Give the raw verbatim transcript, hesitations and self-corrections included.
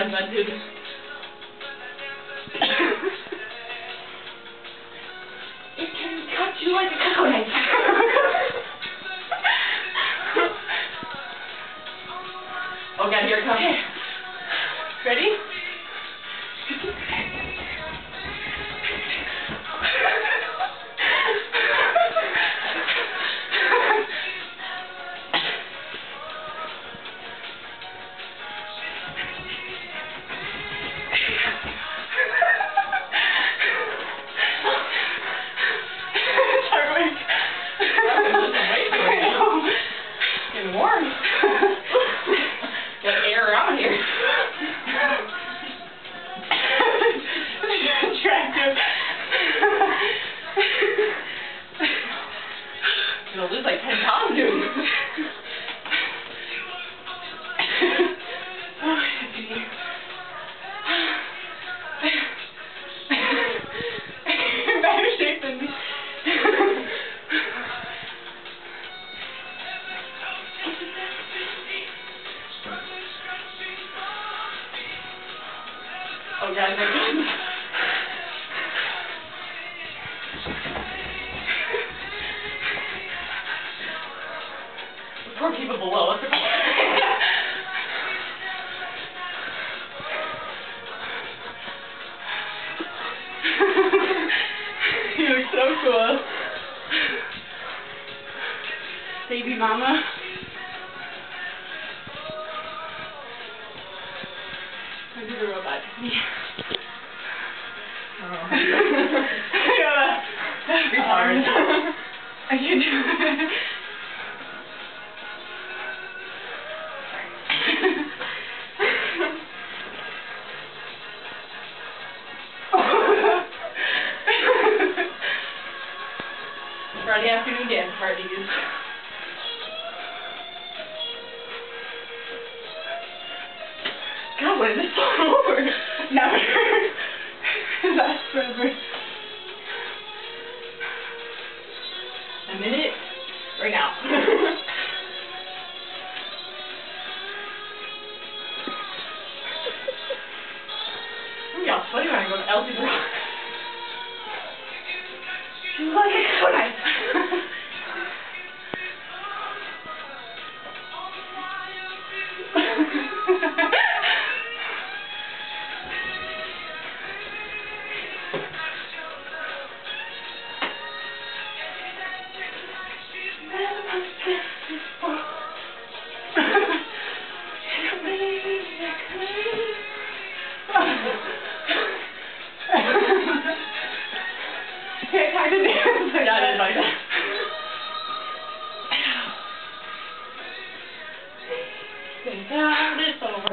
has ended. It can cut you like a coconut. Oh god, here it comes. Ready? Getting warm. Got air around here. Attractive. Gonna lose like ten pounds, dude. Oh, shit. Better shape than me. Oh god, my goodness. The poor people below us. You look so cool. Baby mama. I did a robot. Yeah. Oh. Yeah. Retard. I can do it. Friday afternoon dance parties. God, when is this all over? Never. That's forever. A minute? Right now. I'm getting all sweaty when I go to Elsie's rock. She's like, it's so nice. Can't kind of dance. Yeah, I didn't like that. Thank God it's over.